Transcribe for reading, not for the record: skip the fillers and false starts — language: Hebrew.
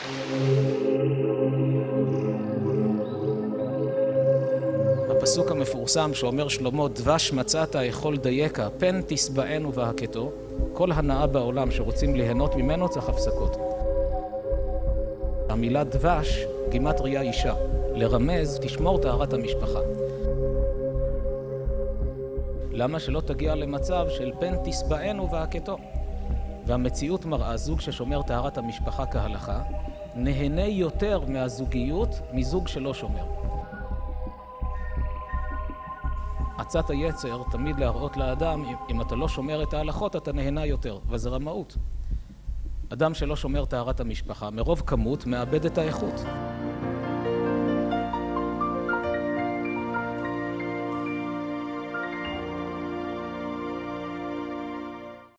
הפסוק המפורסם שאומר שלמה, דבש מצאת אכול דייקה, פן תשבענו והכתו, כל הנאה בעולם שרוצים ליהנות ממנו צריך הפסקות. המילה דבש, גימטריה אישה, לרמז, תשמור טהרת המשפחה. למה שלא תגיע למצב של פן תשבענו והכתו? והמציאות מראה, זוג ששומר טהרת המשפחה כהלכה, נהנה יותר מהזוגיות מזוג שלא שומר. עצת היצר תמיד להראות לאדם, אם אתה לא שומר את ההלכות אתה נהנה יותר, וזה רמאות. אדם שלא שומר טהרת המשפחה, מרוב כמות מאבד את האיכות.